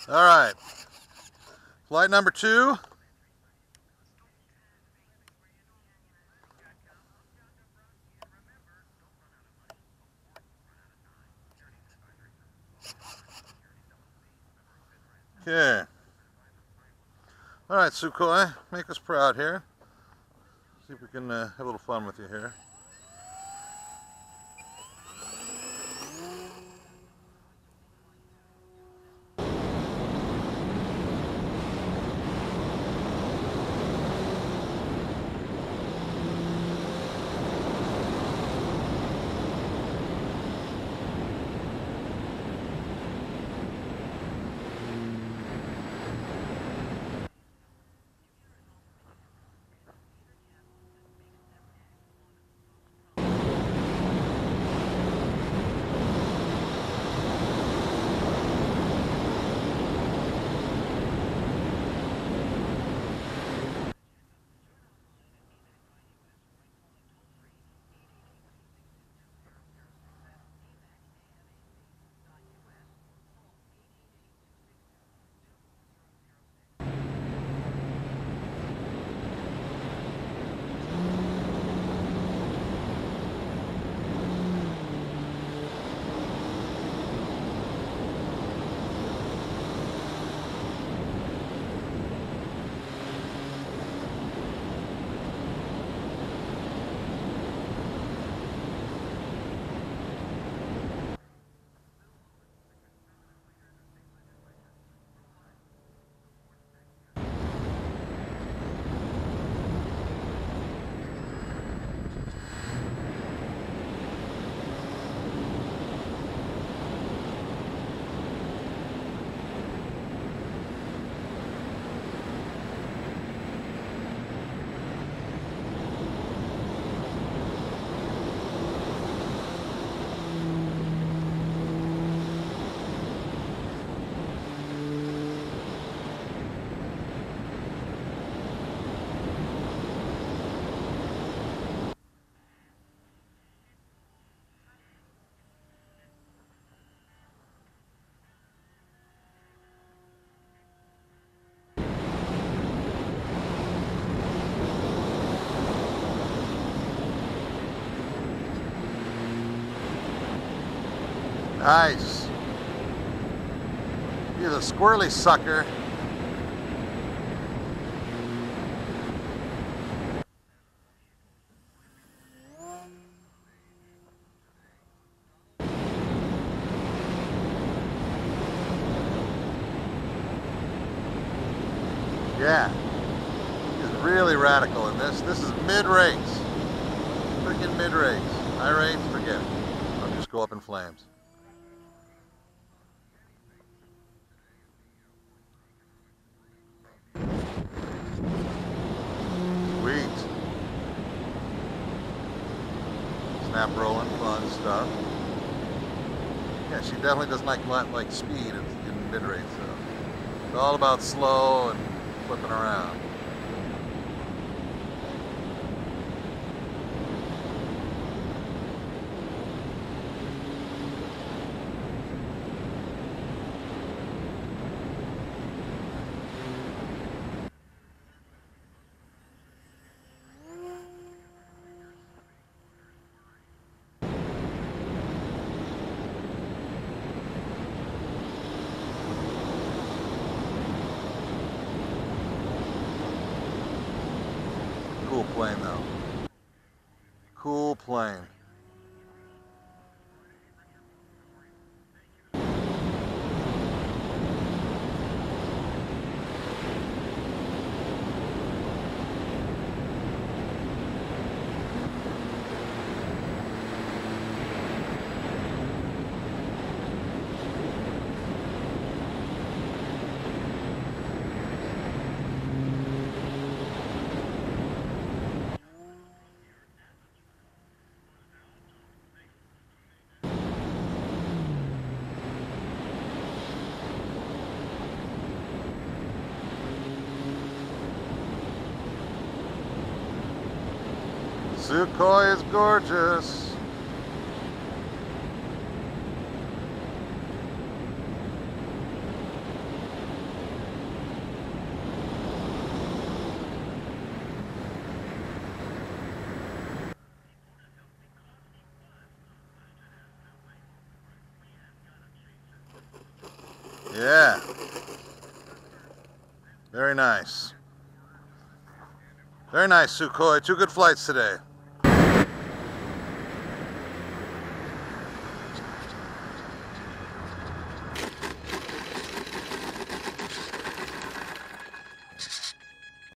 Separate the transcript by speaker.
Speaker 1: All right, flight number 2. Okay. All right, Sukhoi, make us proud here. See if we can have a little fun with you here. Nice. You're the squirrely sucker. Yeah. He's really radical in this. This is mid-race. Freaking mid-race. High race, forget it. I'll just go up in flames. Sweet. Snap rolling, fun stuff. Yeah, she definitely does not like speed in mid-race, so it's all about slow and flipping around. Cool plane though. Cool plane. Sukhoi is gorgeous. Yeah. Very nice. Very nice, Sukhoi. 2 good flights today.